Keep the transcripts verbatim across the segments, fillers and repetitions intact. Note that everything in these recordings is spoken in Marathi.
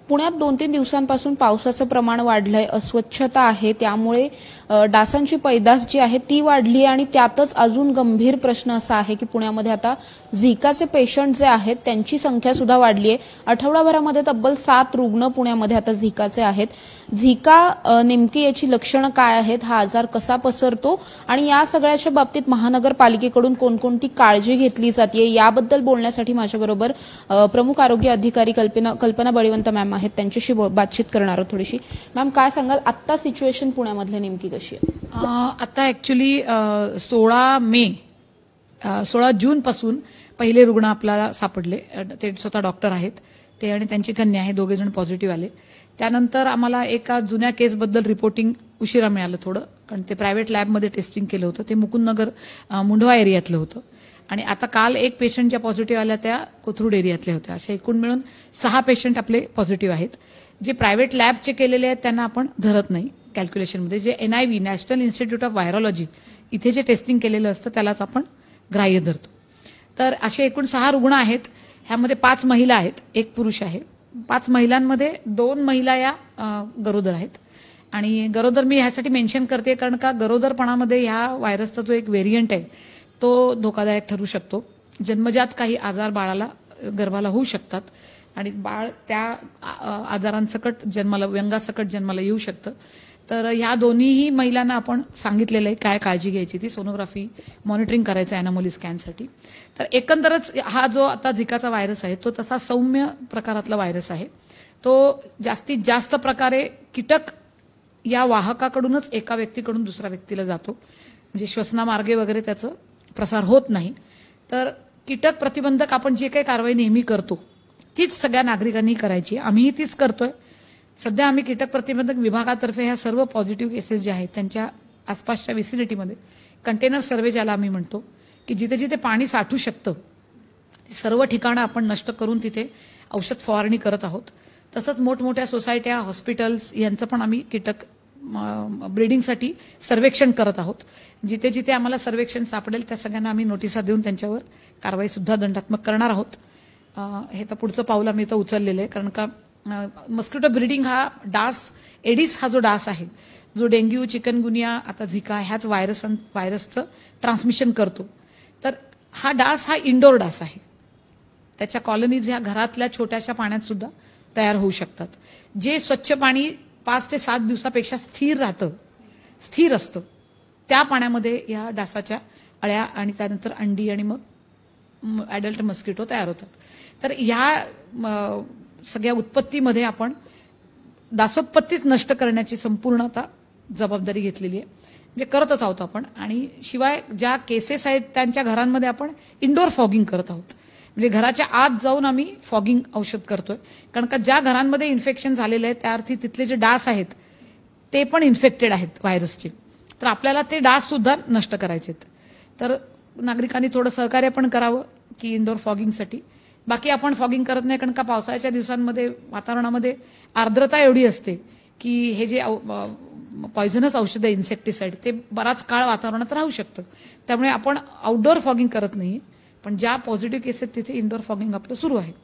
पुण्यात दोन तीन दिवसांपासून पावसाचं प्रमाण वाढलंय, अस्वच्छता आहे, त्यामुळे डासांची पैदास जी आहे ती वाढली आणि त्यातच अजून गंभीर प्रश्न असा आहे की पुण्यामध्ये आता झिकाचे पेशंट जे आहेत त्यांची संख्या सुद्धा वाढली आहे। आठवडाभरामध्ये तब्बल सात रुग्ण पुण्यामध्ये आता झिकाचे आहेत। झिका नेमकी याची लक्षणं काय आहेत, हा आजार कसा पसरतो आणि या सगळ्याच्या बाबतीत महानगरपालिकेकडून कोणकोणती काळजी घेतली जाते याबद्दल बोलण्यासाठी माझ्याबरोबर प्रमुख आरोग्य अधिकारी कल्पना कल्पना बळीवंत मॅम आहेत, त्यांच्याशी बातचीत करणार आहोत थोडीशी। मॅम, काय सांगाल आता सिच्युएशन पुण्यामधले नेमकी कशी आहे? आता ऍक्च्युली सोळा मे सोळा जून पासून पहिले रुग्ण आपल्याला सापडले। ते स्वतः डॉक्टर आहेत, ते आणि त्यांची कन्या आहे, दोघे जण पॉझिटिव्ह आले। त्यानंतर आम्हाला एका जुन्या केसबद्दल रिपोर्टिंग उशिरा मिळालं थोडं, कारण ते प्रायव्हेट लॅबमध्ये टेस्टिंग केलं होतं, ते मुकुंदनगर मुंढवा एरियातलं होतं। आणि आता काल एक पेशंट ज्या पॉझिटिव्ह आल्या त्या कोथरूड एरियातल्या होत्या। अशा एकूण मिळून सहा पेशंट आपले पॉझिटिव्ह आहेत। जे प्रायव्हेट लॅबचे केलेले आहेत त्यांना आपण धरत नाही कॅल्क्युलेशनमध्ये। जे NIV national institute of virology इथे जे टेस्टिंग केलेलं असतं त्यालाच आपण ग्राह्य धरतो। तर असे एकूण सहा रुग्ण आहेत, ह्यामध्ये पाच महिला आहेत, एक पुरुष आहे। पाच महिलांमध्ये दोन महिला या गरोदर आहेत। आणि गरोदर मी ह्यासाठी मेन्शन करते कारण का गरोदरपणामध्ये ह्या व्हायरसचा जो एक व्हेरियंट आहे तो धोकादायक ठरू शकतो। जन्मजात काही आजार बाळाला गर्भाला होऊ शकतात आणि बाळ त्या आजारांसकट जन्माला व्यंगासकट जन्माला येऊ शकतं। तर ह्या दोन्हीही महिलांना आपण सांगितलेलं आहे काय काळजी घ्यायची, ती सोनोग्राफी मॉनिटरिंग करायचं एनोमली स्कॅनसाठी। तर एकंदरच हा जो आता झिकाचा व्हायरस आहे तो तसा सौम्य प्रकारातला व्हायरस आहे। तो जास्तीत जास्त प्रकारे कीटक या वाहकाकडूनच एका व्यक्तीकडून दुसऱ्या व्यक्तीला जातो, म्हणजे श्वसनामार्गे वगैरे त्याचं प्रसार होत नाही। तर कीटक प्रतिबंधक आपण जे काही कारवाई नेहमी करतो तीच सगळ्या नागरिकांनी करायची, आम्हीही तीच करतोय। सध्या आम्ही कीटक प्रतिबंधक विभागातर्फे ह्या सर्व पॉझिटिव्ह केसेस जे आहेत त्यांच्या आसपासच्या विसिनिटीमध्ये कंटेनर सर्वे ज्याला आम्ही म्हणतो की जिथे जिथे पाणी साठू शकतं सर्व ठिकाणं आपण नष्ट करून तिथे औषध फवारणी करत आहोत। तसंच मोठमोठ्या सोसायट्या, हॉस्पिटल्स यांचं पण आम्ही कीटक ब्रीडिंगसाठी सर्वेक्षण करत आहोत। जिथे जिथे आम्हाला सर्वेक्षण सापडेल त्या सगळ्यांना आम्ही नोटिसा देऊन त्यांच्यावर कारवाई सुद्धा दंडात्मक करणार आहोत। हे तर पुढचं पाऊल आम्ही तर उचललेलं आहे, कारण का मस्किटो ब्रीडिंग हा डास, एडिस हा जो डास आहे जो डेंग्यू, चिकनगुनिया, आता झिका ह्याच व्हायरस व्हायरसचं ट्रान्समिशन करतो। तर हा डास हा इंडोर डास आहे, त्याच्या कॉलनीज ह्या घरातल्या छोट्याशा पाण्यात सुद्धा तयार होऊ शकतात। जे स्वच्छ पाणी पाच ते सात दिवसापेक्षा स्थिर राहतं, स्थिर असतं, त्या पाण्यामध्ये या डासाच्या अळ्या आणि त्यानंतर अंडी आणि मग ॲडल्ट मस्किटो तयार होतात। तर ह्या सगळ्या उत्पत्तीमध्ये आपण डासोत्पत्तीच नष्ट करण्याची संपूर्ण आता जबाबदारी घेतलेली आहे, म्हणजे करतच आहोत आपण। आणि शिवाय ज्या केसेस आहेत त्यांच्या घरांमध्ये आपण इंडोर फॉगिंग करत आहोत, म्हणजे घराच्या आत जाऊन आम्ही फॉगिंग औषध करतोय, कारण का ज्या घरांमध्ये इन्फेक्शन झालेलं आहे त्या अर्थी तिथले जे डास आहेत ते पण इन्फेक्टेड आहेत व्हायरसचे, तर आपल्याला ते डास सुद्धा नष्ट करायचे आहेत। तर नागरिकांनी थोडं सहकार्य पण करावं की इंडोर फॉगिंगसाठी। बाकी आपण फॉगिंग करत नाही, कारण का पावसाळ्याच्या दिवसांमध्ये वातावरणामध्ये आर्द्रता एवढी असते की हे जे पॉयझनस औषध आहे इन्सेक्टिसाइड ते बराच काळ वातावरणात राहू शकतं, त्यामुळे आपण आउटडोअर फॉगिंग करत नाही। पण ज्या पॉझिटिव्ह केस आहेत तिथे इंडोर फॉगिंग आपलं सुरू आहे।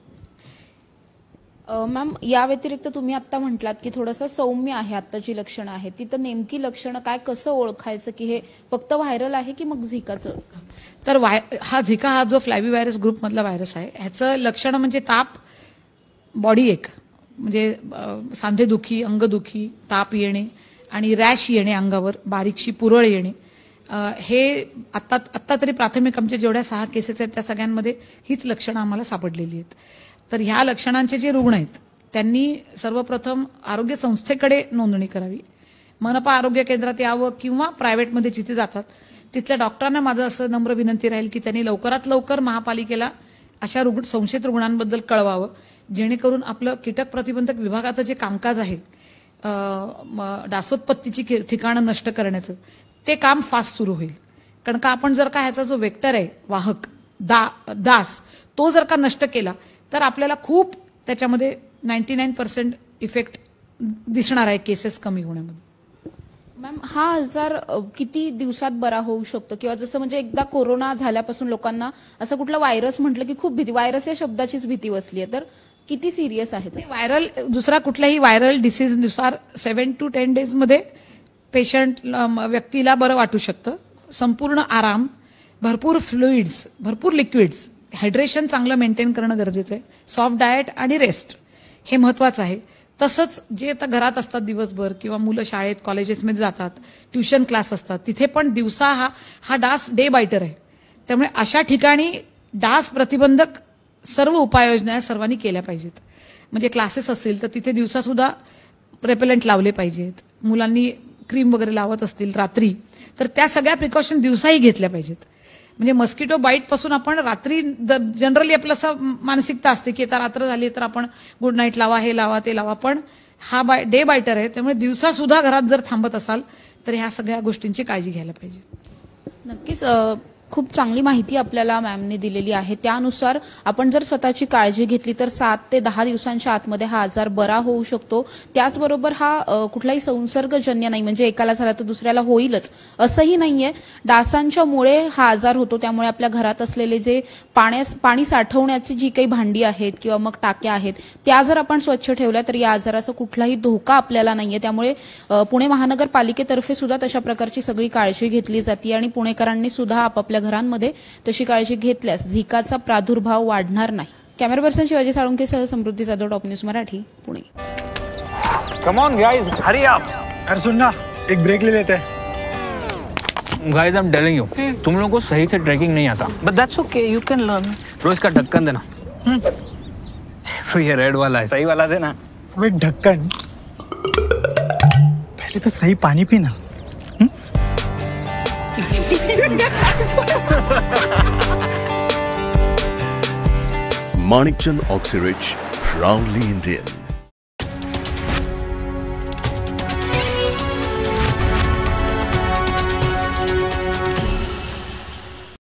मॅम, या व्यतिरिक्त तुम्ही आता म्हटलात की थोडंसं सौम्य आहे आत्ताची लक्षणं आहेत, ती तर नेमकी लक्षणं काय, कसं ओळखायचं की हे फक्त व्हायरल आहे की मग झिकाचं? तर हा झिका हा जो फ्लॅवी व्हायरस ग्रुपमधला व्हायरस आहे ह्याचं लक्षणं म्हणजे ताप, बॉडी एक म्हणजे सांधेदुखी, अंगदुखी, ताप येणे आणि रॅश येणे, अंगावर बारीकशी पुरळ येणे, हे आत्ता आत्ता तरी प्राथमिक आमच्या जेवढ्या सहा केसेस आहेत त्या सगळ्यांमध्ये हीच लक्षणं आम्हाला सापडलेली आहेत। तर ह्या लक्षणांचे जे रुग्ण आहेत त्यांनी सर्वप्रथम आरोग्य संस्थेकडे नोंदणी करावी, मनपा आरोग्य केंद्रात यावं किंवा प्रायव्हेटमध्ये जिथे जातात तिथल्या डॉक्टरांना माझं असं नम्र विनंती राहील की त्यांनी लवकरात लवकर महापालिकेला अशा रुग्ण संशयित रुग्णांबद्दल कळवावं, जेणेकरून आपलं कीटक प्रतिबंधक विभागाचं जे कामकाज आहे डासोत्पत्तीची ठिकाणं नष्ट करण्याचं ते काम फास्ट सुरू होईल। कारण का आपण जर का ह्याचा जो वेक्टर आहे वाहक दा डास तो जर का नष्ट केला तर आपल्याला खूप त्याच्यामध्ये नाईन्टी नाईन पर्सेंट इफेक्ट दिसणार आहे केसेस कमी होण्यामध्ये। मॅम, हा आजार किती दिवसात बरा होऊ शकतो, किंवा जसं म्हणजे एकदा कोरोना झाल्यापासून लोकांना असं कुठला व्हायरस म्हटलं की खूप भीती, व्हायरस या शब्दाचीच भीती बसली आहे, तर किती सिरियस आहे ते? व्हायरल दुसरा कुठल्याही व्हायरल डिसीजनुसार सेव्हन टू टेन डेजमध्ये पेशंट व्यक्तीला बरं वाटू शकतं. संपूर्ण आराम, भरपूर फ्लुइड्स, भरपूर लिक्विड्स, हायड्रेशन चांगलं मेंटेन करणं गरजेचं आहे. सॉफ्ट डाएट आणि रेस्ट हे महत्वाचं आहे. तसंच जे आता घरात असतात दिवसभर किंवा मुलं शाळेत कॉलेजेसमध्ये जातात, ट्युशन क्लास असतात, तिथे पण दिवसा हा हा डास डे बायटर आहे. त्यामुळे अशा ठिकाणी डास प्रतिबंधक सर्व उपाययोजना सर्वांनी केल्या पाहिजेत. म्हणजे क्लासेस असतील तर तिथे दिवसा सुद्धा रेपेलंट लावले पाहिजेत. मुलांनी क्रीम वगैरे लावत असतील रात्री तर त्या सगळ्या प्रिकॉशन दिवसाही घेतल्या पाहिजेत. म्हणजे मस्किटो बाईट पासून आपण रात्री जनरली आपलं असं मानसिकता असते की आता रात्र झाली तर आपण गुड नाईट लावा, हे लावा, ते लावा, पण हा बाय डे बायटर आहे. त्यामुळे दिवसा सुद्धा घरात जर थांबत असाल तर ह्या सगळ्या गोष्टींची काळजी घ्यायला पाहिजे. नक्कीच खूप चांगली माहिती आपल्याला मॅमने दिलेली आहे. त्यानुसार आपण जर स्वतःची काळजी घेतली तर सात ते दहा दिवसांच्या आतमध्ये हा आजार बरा होऊ शकतो. त्याचबरोबर हा कुठलाही संसर्गजन्य नाही, म्हणजे एकाला झाला तर दुसऱ्याला होईलच असंही नाहीये. डासांच्या मुळे हा आजार होतो. त्यामुळे आपल्या घरात असलेले जे पाण्यास पाणी साठवण्याची जी काही भांडी आहेत किंवा मग टाक्या आहेत त्या जर आपण स्वच्छ ठेवल्या तर या आजाराचा कुठलाही धोका आपल्याला नाहीये. त्यामुळे पुणे महानगरपालिकेतर्फे सुद्धा तशा प्रकारची सगळी काळजी घेतली जाते आणि पुणेकरांनी सुद्धा आपापल्या घरांमध्ये तशी काळजी घेतल्यास झिकाचा प्रादुर्भाव वाढणार नाही. कॅमेरा पर्सन शिवाजी साळुंकेसह Samruddhi Jadhav, top news Marathi, Pune. Come on guys, hurry up. अरे सुन ना, एक ब्रेक ले लेते हैं. Guys I am telling you, तुम लोगों को सही से ट्रैकिंग नहीं आता. But that's okay, you can learn. रोज का ढक्कन देना. तो ये रेड वाला है, सही वाला देना. अबे ढक्कन, पहले तो सही पानी पीना. Manikchand Oxyrich, proudly Indian.